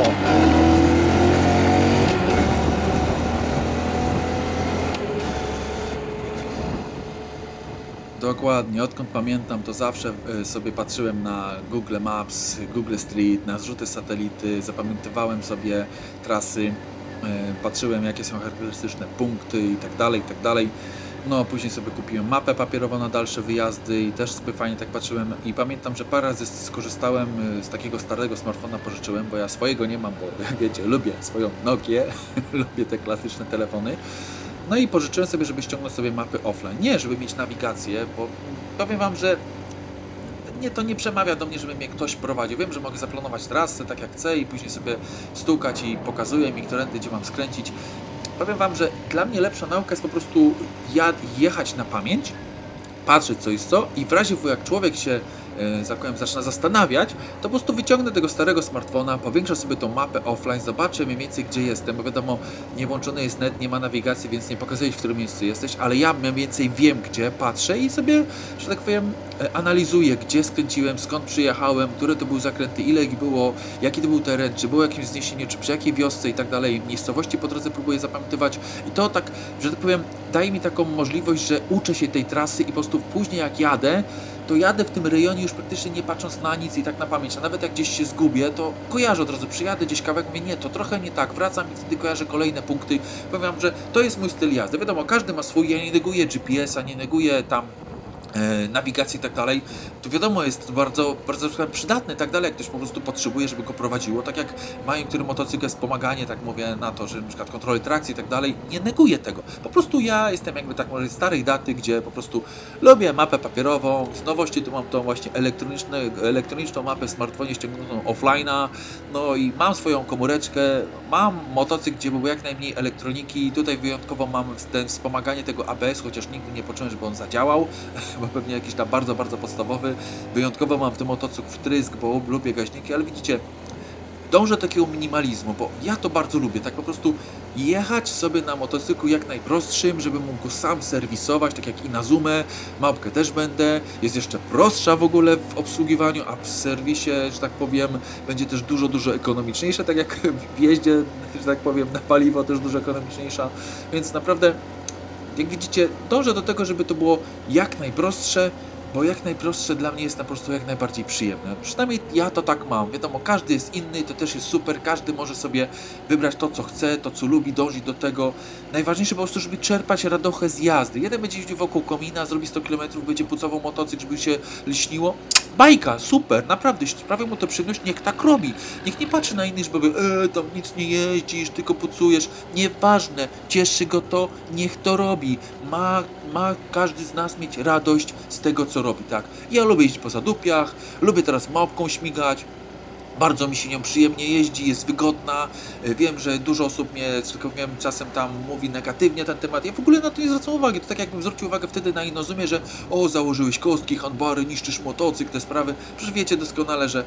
Dokładnie, odkąd pamiętam, to zawsze sobie patrzyłem na Google Maps, Google Street, na zrzuty satelity, zapamiętywałem sobie trasy, patrzyłem jakie są charakterystyczne punkty i tak dalej, i tak dalej. No, później sobie kupiłem mapę papierową na dalsze wyjazdy i też sobie fajnie tak patrzyłem i pamiętam, że parę razy skorzystałem z takiego starego smartfona, pożyczyłem, bo ja swojego nie mam, bo wiecie, lubię swoją Nokię, lubię te klasyczne telefony. No i pożyczyłem sobie, żeby ściągnąć sobie mapy offline. Nie, żeby mieć nawigację, bo powiem wam, że nie, to nie przemawia do mnie, żeby mnie ktoś prowadził. Wiem, że mogę zaplanować trasę tak jak chcę i później sobie stukać i pokazuje mi, którędy gdzie mam skręcić. Powiem wam, że dla mnie lepsza nauka jest po prostu jechać na pamięć, patrzeć co jest co i w razie, jak człowiek się yy, tak powiem, zaczyna zastanawiać, to po prostu wyciągnę tego starego smartfona, powiększę sobie tą mapę offline, zobaczę mniej więcej gdzie jestem, bo wiadomo, nie włączony jest net, nie ma nawigacji, więc nie pokazuje w którym miejscu jesteś, ale ja mniej więcej wiem gdzie, patrzę i sobie, że tak powiem, e, analizuję, gdzie skręciłem, skąd przyjechałem, które to były zakręty, ile ich było, jaki to był teren, czy było jakieś wzniesienie, czy przy jakiej wiosce i tak dalej. Miejscowości po drodze próbuję zapamiętywać i to tak, że tak powiem, daje mi taką możliwość, że uczę się tej trasy i po prostu później jak jadę, to jadę w tym rejonie już praktycznie nie patrząc na nic i tak na pamięć, a nawet jak gdzieś się zgubię, to kojarzę od razu, przyjadę gdzieś kawałek, mówię, nie, to trochę nie tak, wracam i wtedy kojarzę kolejne punkty. Powiem, że to jest mój styl jazdy. Wiadomo, każdy ma swój, ja nie neguję G P S a, nie neguję tam e, nawigacji i tak dalej. To wiadomo, jest to bardzo, bardzo przydatne i tak dalej, jak ktoś po prostu potrzebuje, żeby go prowadziło, tak jak mają który motocykl wspomaganie, tak mówię na to, że na przykład kontroli trakcji i tak dalej, nie neguję tego. Po prostu ja jestem jakby tak może starej daty, gdzie po prostu lubię mapę papierową, z nowości tu mam tą właśnie elektroniczną, elektroniczną mapę w smartfonie ściągniętą offline'a, no i mam swoją komóreczkę, mam motocykl, gdzie było jak najmniej elektroniki, tutaj wyjątkowo mam ten wspomaganie tego A B S, chociaż nigdy nie poczułem, żeby on zadziałał, bo pewnie jakiś tam bardzo, bardzo podstawowy. Wyjątkowo mam w tym motocykl wtrysk, bo lubię gaźniki, ale widzicie, dążę do takiego minimalizmu, bo ja to bardzo lubię, tak po prostu jechać sobie na motocyklu jak najprostszym, żeby mógł go sam serwisować, tak jak i na Zoomę, małpkę też będę, jest jeszcze prostsza w ogóle w obsługiwaniu, a w serwisie, że tak powiem, będzie też dużo, dużo ekonomiczniejsza, tak jak w jeździe, że tak powiem, na paliwo też dużo ekonomiczniejsza, więc naprawdę, jak widzicie, dążę do tego, żeby to było jak najprostsze, bo jak najprostsze dla mnie jest po prostu jak najbardziej przyjemne. Przynajmniej ja to tak mam. Wiadomo, każdy jest inny, to też jest super. Każdy może sobie wybrać to, co chce, to, co lubi, dążyć do tego. Najważniejsze po prostu, żeby czerpać radochę z jazdy. Jeden będzie jeździł wokół komina, zrobi sto kilometrów, będzie pucował motocykl, żeby się lśniło. Bajka, super, naprawdę, sprawia mu to przyjemność, niech tak robi. Niech nie patrzy na innych, że powie, e, tam nic nie jeździsz, tylko pucujesz. Nieważne, cieszy go to, niech to robi. Ma, ma każdy z nas mieć radość z tego, co robi, tak? Ja lubię jeździć po zadupiach, lubię teraz małpką śmigać. Bardzo mi się nią przyjemnie jeździ, jest wygodna. Wiem, że dużo osób mnie, że tak powiem, czasem tam mówi negatywnie na ten temat. Ja w ogóle na to nie zwracam uwagi. To tak jakbym zwrócił uwagę wtedy na Inozumie, że o, założyłeś kostki, handbary, niszczysz motocykl, te sprawy. Przecież wiecie doskonale, że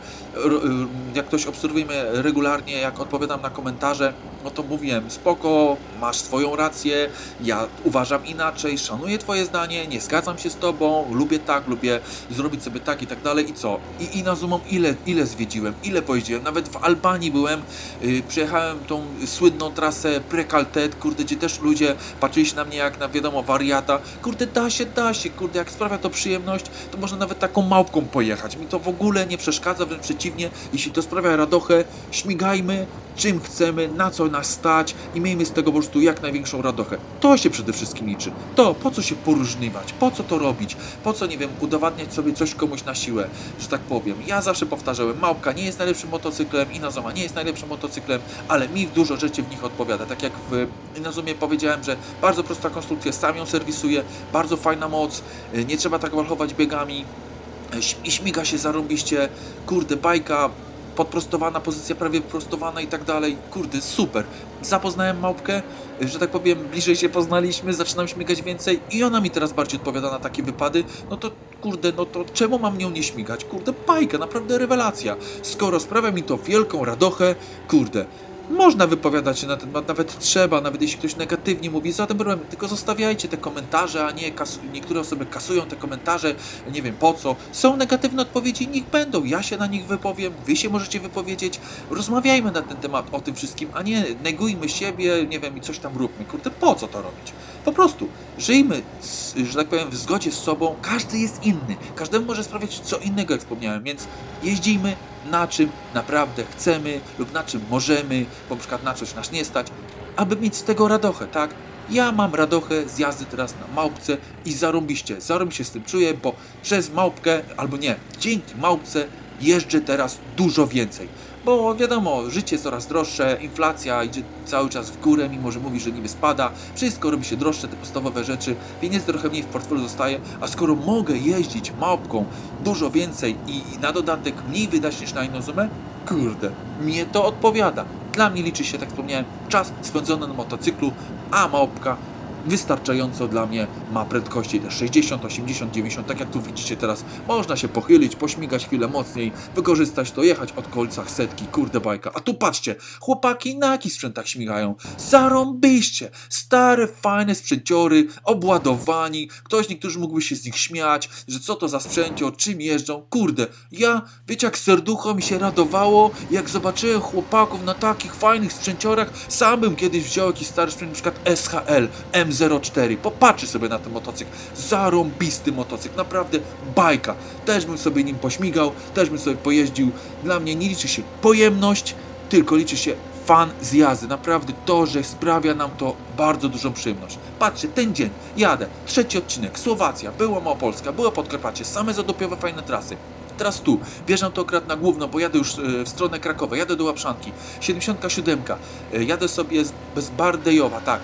jak ktoś obserwuje mnie regularnie, jak odpowiadam na komentarze, no to mówiłem, spoko, masz swoją rację, ja uważam inaczej, szanuję twoje zdanie, nie zgadzam się z tobą, lubię tak, lubię zrobić sobie tak i tak dalej. I co? I Inozumą ile, ile zwiedziłem, ile pojeździłem, nawet w Albanii byłem, yy, przejechałem tą słynną trasę Prekaltet, kurde, gdzie też ludzie patrzyli się na mnie jak na, wiadomo, wariata, kurde, da się, da się, kurde, jak sprawia to przyjemność, to można nawet taką małpką pojechać, mi to w ogóle nie przeszkadza, wręcz przeciwnie, jeśli to sprawia radochę, śmigajmy czym chcemy, na co nas stać i miejmy z tego po prostu jak największą radochę. To się przede wszystkim liczy. To, po co się poróżniwać, po co to robić, po co, nie wiem, udowadniać sobie coś komuś na siłę, że tak powiem. Ja zawsze powtarzałem, małpka nie jest najlepszym motocyklem, Inazuma nie jest najlepszym motocyklem, ale mi dużo rzeczy w nich odpowiada. Tak jak w Inazumie powiedziałem, że bardzo prosta konstrukcja, sam ją serwisuje, bardzo fajna moc, nie trzeba tak walchować biegami i śmiga się zarąbiście, kurde, bajka, podprostowana pozycja, prawie prostowana i tak dalej. Kurde, super. Zapoznałem małpkę, że tak powiem, bliżej się poznaliśmy, zaczynam śmigać więcej i ona mi teraz bardziej odpowiada na takie wypady. No to kurde, no to czemu mam nią nie śmigać? Kurde, bajka, naprawdę rewelacja. Skoro sprawia mi to wielką radochę, kurde, można wypowiadać się na ten temat, nawet trzeba, nawet jeśli ktoś negatywnie mówi, zatem problem, tylko zostawiajcie te komentarze, a nie kasu, niektóre osoby kasują te komentarze, nie wiem po co. Są negatywne odpowiedzi, niech będą, ja się na nich wypowiem, wy się możecie wypowiedzieć, rozmawiajmy na ten temat o tym wszystkim, a nie negujmy siebie, nie wiem, i coś tam róbmy. Kurde, po co to robić? Po prostu żyjmy, z, że tak powiem, w zgodzie z sobą, każdy jest inny, każdemu może sprawiać co innego, jak wspomniałem, więc jeździmy na czym naprawdę chcemy lub na czym możemy, bo na przykład na coś nas nie stać, aby mieć z tego radochę, tak? Ja mam radochę z jazdy teraz na małpce i zarąbiście, zarąbiście z tym czuję, bo przez małpkę, albo nie, dzięki małpce jeżdżę teraz dużo więcej. Bo wiadomo, życie jest coraz droższe, inflacja idzie cały czas w górę, mimo że mówi, że niby spada, wszystko robi się droższe, te podstawowe rzeczy, pieniędzy trochę mniej w portfelu zostaje, a skoro mogę jeździć małpką dużo więcej i na dodatek mniej wydać niż na Inozumę, kurde, mnie to odpowiada. Dla mnie liczy się, tak wspomniałem, czas spędzony na motocyklu, a małpka wystarczająco dla mnie ma prędkości te sześćdziesiąt, osiemdziesiąt, dziewięćdziesiąt, tak jak tu widzicie teraz. Można się pochylić, pośmigać chwilę mocniej, wykorzystać to, jechać od końca setki, kurde bajka. A tu patrzcie, chłopaki na jakich sprzętach śmigają? Zarąbiście! Stare, fajne sprzęciory, obładowani. Ktoś, niektórzy mógłby się z nich śmiać, że co to za sprzęcio, czym jeżdżą. Kurde, ja, wiecie jak serducho mi się radowało, jak zobaczyłem chłopaków na takich fajnych sprzęciorach. Sam bym kiedyś wziął jakiś stary sprzęt, na przykład S H L M zero cztery. Popatrzy sobie na ten motocykl. Zarąbisty motocykl, naprawdę bajka. Też bym sobie nim pośmigał, też bym sobie pojeździł. Dla mnie nie liczy się pojemność, tylko liczy się fan z jazdy. Naprawdę to, że sprawia nam to bardzo dużą przyjemność. Patrzcie, ten dzień jadę, trzeci odcinek, Słowacja, była Małopolska, była Podkarpacie, same zadupiowe fajne trasy. Teraz tu, wjeżdżam to akurat na główną, bo jadę już w stronę Krakowa, jadę do Łapszanki, siedemdziesiąt siedem, jadę sobie z, z Bardejowa, tak,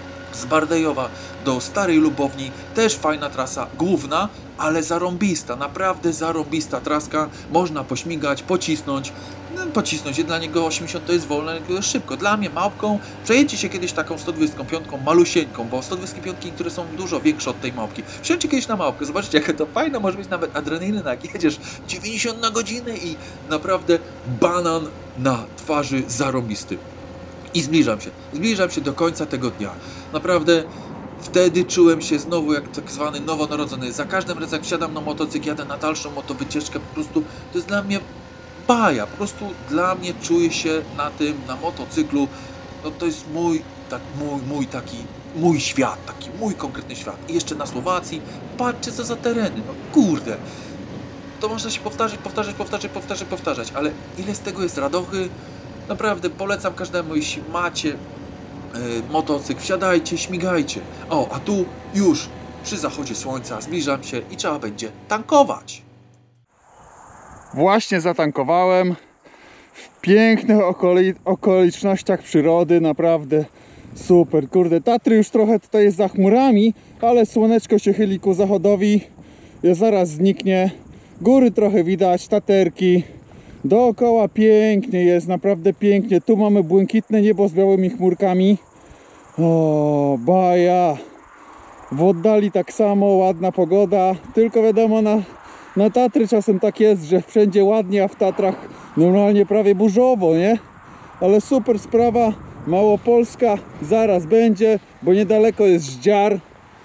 z Bardejowa do Starej Lubowni, też fajna trasa, główna, ale zarąbista, naprawdę zarąbista traska, można pośmigać, pocisnąć, no, pocisnąć, dla niego osiemdziesiąt to jest wolne, dla niego jest szybko, dla mnie małpką, przejedźcie się kiedyś taką sto dwudziestą piątką, malusieńką, bo sto dwadzieścia pięć, które są dużo większe od tej małpki, wsiądźcie kiedyś na małpkę, zobaczcie jaka to fajna, może być nawet adrenalina, jak jedziesz dziewięćdziesiąt na godzinę i naprawdę banan na twarzy zarąbisty. I zbliżam się, zbliżam się do końca tego dnia, naprawdę. Wtedy czułem się znowu jak tak zwany nowonarodzony. Za każdym razem jak wsiadam na motocykl, jadę na dalszą motowycieczkę, po prostu to jest dla mnie baja. Po prostu dla mnie czuję się na tym, na motocyklu. No to jest mój, tak, mój, mój taki, mój świat, taki mój konkretny świat. I jeszcze na Słowacji, patrzcie co za tereny, no kurde. To można się powtarzać, powtarzać, powtarzać, powtarzać, powtarzać, ale ile z tego jest radochy? Naprawdę polecam każdemu, jeśli macie motocykl, wsiadajcie, śmigajcie. O, a tu już przy zachodzie słońca zbliżam się i trzeba będzie tankować. Właśnie zatankowałem w pięknych okoli okolicznościach przyrody, naprawdę super. Kurde, Tatry już trochę tutaj jest za chmurami, ale słoneczko się chyli ku zachodowi, zaraz zniknie. Góry trochę widać, Taterki. Dookoła pięknie jest, naprawdę pięknie. Tu mamy błękitne niebo z białymi chmurkami. O, baja. W oddali tak samo, ładna pogoda. Tylko wiadomo, na, na Tatry czasem tak jest, że wszędzie ładnie, a w Tatrach normalnie prawie burzowo, nie? Ale super sprawa. Małopolska zaraz będzie, bo niedaleko jest Żdziar.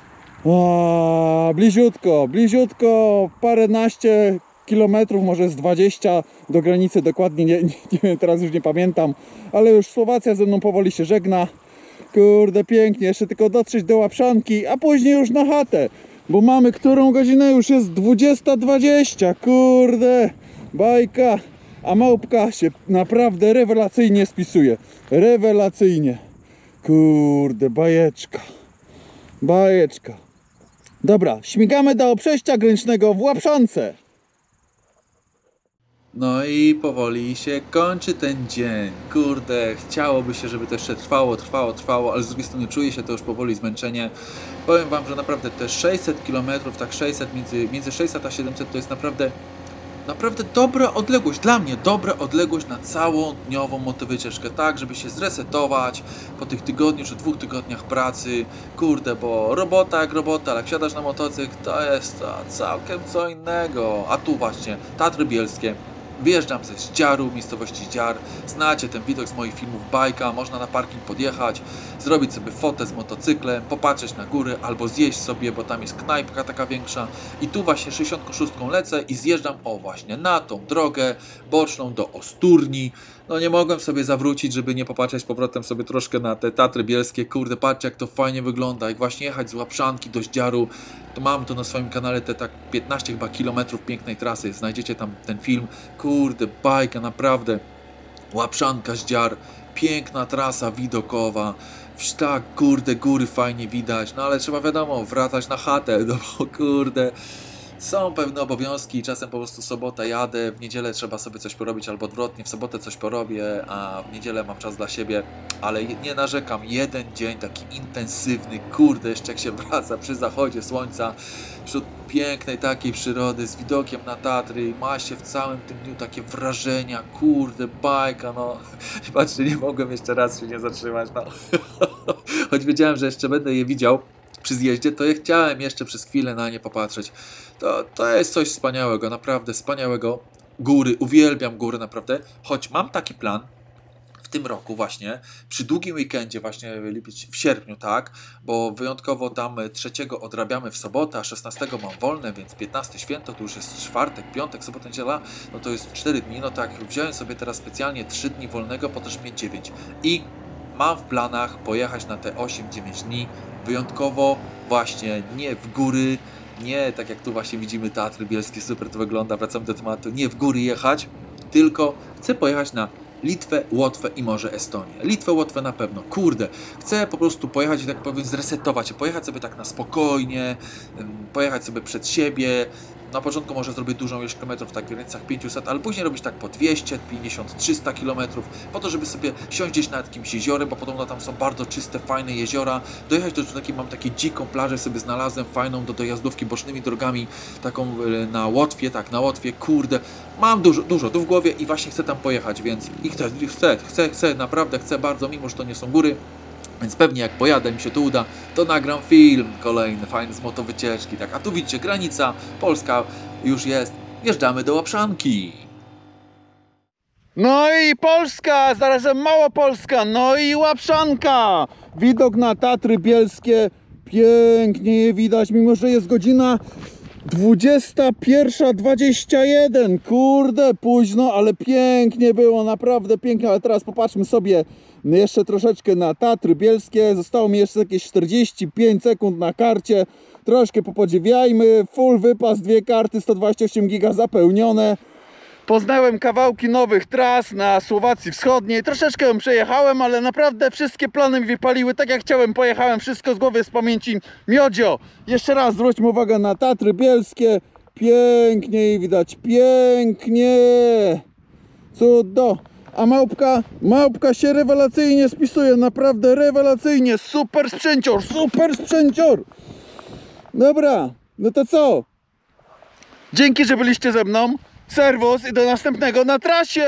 O, bliziutko, bliziutko, paręnaście kilometrów, może z dwadzieścia do granicy, dokładnie nie, nie, nie wiem, teraz już nie pamiętam, ale już Słowacja ze mną powoli się żegna. Kurde, pięknie, jeszcze tylko dotrzeć do Łapszanki, a później już na chatę, bo mamy którą godzinę? Już jest dwudziesta dwadzieścia, kurde, bajka, a małpka się naprawdę rewelacyjnie spisuje, rewelacyjnie, kurde, bajeczka, bajeczka. Dobra, śmigamy do przejścia granicznego w Łapszance. No i powoli się kończy ten dzień. Kurde, chciałoby się, żeby to jeszcze trwało, trwało, trwało, ale z drugiej strony czuję się to już powoli zmęczenie. Powiem wam, że naprawdę te sześćset kilometrów, tak sześćset, między, między sześćset a siedemset to jest naprawdę, naprawdę dobra odległość. Dla mnie dobra odległość na całą dniową motowycieczkę, tak, żeby się zresetować po tych tygodniu czy dwóch tygodniach pracy. Kurde, bo robota jak robota, ale jak wsiadasz na motocykl, to jest to całkiem co innego. A tu właśnie Tatry Bielskie. Wyjeżdżam ze Żdziaru, miejscowości Żdziar. Znacie ten widok z moich filmów bajka. Można na parking podjechać, zrobić sobie fotę z motocyklem, popatrzeć na góry albo zjeść sobie, bo tam jest knajpka taka większa. I tu właśnie sześćdziesiątką szóstką lecę i zjeżdżam o właśnie na tą drogę boczną do Osturni. No nie mogłem sobie zawrócić, żeby nie popatrzeć z powrotem sobie troszkę na te Tatry Bielskie. Kurde, patrzcie jak to fajnie wygląda. Jak właśnie jechać z Łapszanki do Żdziaru, to mam to na swoim kanale te tak piętnaście chyba kilometrów pięknej trasy. Znajdziecie tam ten film. Kurde, bajka, naprawdę. Łapszanka, Żdziar, piękna trasa widokowa. Tak, kurde, góry fajnie widać. No ale trzeba wiadomo, wracać na chatę, no bo kurde... Są pewne obowiązki, czasem po prostu sobota jadę, w niedzielę trzeba sobie coś porobić albo odwrotnie, w sobotę coś porobię, a w niedzielę mam czas dla siebie, ale nie narzekam, jeden dzień taki intensywny, kurde, jeszcze jak się wraca przy zachodzie słońca, wśród pięknej takiej przyrody, z widokiem na Tatry, ma się w całym tym dniu takie wrażenia, kurde, bajka, no, patrzcie, nie mogłem jeszcze raz się nie zatrzymać, no, choć wiedziałem, że jeszcze będę je widział przy zjeździe, to ja chciałem jeszcze przez chwilę na nie popatrzeć. To, to jest coś wspaniałego, naprawdę wspaniałego. Góry, uwielbiam góry naprawdę, choć mam taki plan w tym roku właśnie, przy długim weekendzie właśnie lipiec, w sierpniu, tak, bo wyjątkowo tam trzeciego odrabiamy w sobotę, a szesnastego mam wolne, więc piętnasty święto, to już jest czwartek, piątek, sobota, niedziela, no to jest cztery dni, no tak, wziąłem sobie teraz specjalnie trzy dni wolnego, po to, żeby mieć dziewięć. I mam w planach pojechać na te osiem dziewięć dni, wyjątkowo właśnie nie w góry, nie tak jak tu właśnie widzimy Tatry Bielskie, super to wygląda, wracamy do tematu, nie w góry jechać, tylko chcę pojechać na Litwę, Łotwę i może Estonię. Litwę, Łotwę na pewno, kurde, chcę po prostu pojechać i tak powiem zresetować się, pojechać sobie tak na spokojnie, pojechać sobie przed siebie. Na początku może zrobić dużą ilość kilometrów, tak w granicach pięćset, ale później robić tak po dwieście pięćdziesiąt trzysta kilometrów, po to, żeby sobie siąść gdzieś nad jakimś jeziorem, bo podobno tam są bardzo czyste, fajne jeziora. Dojechać do takiej, mam takie dziką plażę sobie znalazłem, fajną do dojazdówki bocznymi drogami, taką na Łotwie, tak, na Łotwie, kurde. Mam dużo, dużo tu w głowie i właśnie chcę tam pojechać, więc i chcę, chcę, chcę, chcę, naprawdę chcę bardzo, mimo że to nie są góry. Więc pewnie jak pojadę, mi się to uda, to nagram film kolejny, fajny z motowycieczki, tak. A tu widzicie, granica Polska już jest, wjeżdżamy do Łapszanki. No i Polska, zarazem Małopolska, no i Łapszanka. Widok na Tatry Bielskie, pięknie je widać, mimo że jest godzina dwudziesta pierwsza dwadzieścia jeden. Kurde, późno, ale pięknie było, naprawdę pięknie. Ale teraz popatrzmy sobie jeszcze troszeczkę na Tatry Bielskie. Zostało mi jeszcze jakieś czterdzieści pięć sekund na karcie. Troszkę popodziwiajmy. Full wypas, dwie karty, sto dwadzieścia osiem giga zapełnione. Poznałem kawałki nowych tras na Słowacji Wschodniej. Troszeczkę ją przejechałem, ale naprawdę wszystkie plany mi wypaliły tak jak chciałem. Pojechałem wszystko z głowy, z pamięci. Miodzio, jeszcze raz zwróćmy uwagę na Tatry Bielskie. Pięknie i widać, pięknie. Cudo. A małpka, małpka się rewelacyjnie spisuje, naprawdę rewelacyjnie. Super sprzęcior, super sprzęcior. Dobra, no to co? Dzięki, że byliście ze mną. Serwus i do następnego na trasie!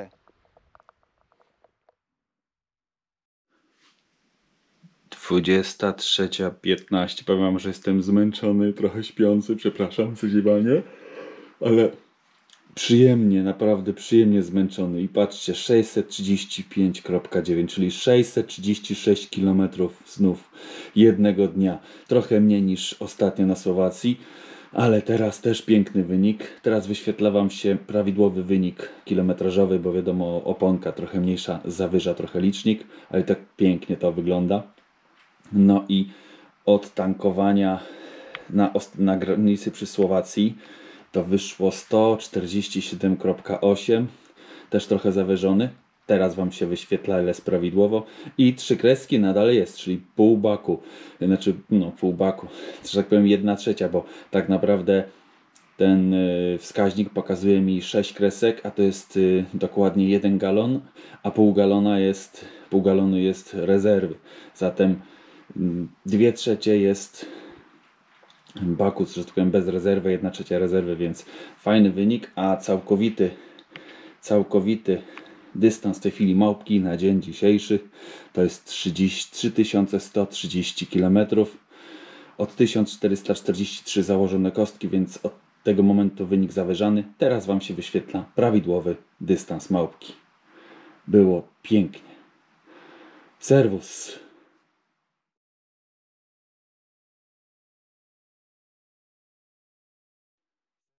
dwudziesta trzecia piętnaście. Powiem wam, że jestem zmęczony, trochę śpiący, przepraszam, codziennie, ale przyjemnie, naprawdę przyjemnie zmęczony. I patrzcie, sześćset trzydzieści pięć przecinek dziewięć, czyli sześćset trzydzieści sześć kilometrów znów jednego dnia. Trochę mniej niż ostatnio na Słowacji. Ale teraz też piękny wynik. Teraz wyświetla wam się prawidłowy wynik kilometrażowy, bo wiadomo, oponka trochę mniejsza zawyża trochę licznik, ale tak pięknie to wygląda. No i od tankowania na, na granicy przy Słowacji to wyszło sto czterdzieści siedem przecinek osiem, też trochę zawyżony. Teraz wam się wyświetla, ile jest prawidłowo. I trzy kreski nadal jest, czyli pół baku. Znaczy, no pół baku. Że tak powiem jedna trzecia, bo tak naprawdę ten y, wskaźnik pokazuje mi sześć kresek, a to jest y, dokładnie jeden galon, a pół galona jest, pół galonu jest rezerwy. Zatem y, dwie trzecie jest baku, że tak powiem bez rezerwy, jedna trzecia rezerwy, więc fajny wynik, a całkowity, całkowity dystans w tej chwili małpki na dzień dzisiejszy to jest trzy tysiące sto trzydzieści kilometrów. Od tysiąc czterysta czterdzieści trzy założone kostki, więc od tego momentu wynik zawyżany. Teraz wam się wyświetla prawidłowy dystans małpki. Było pięknie. Serwus.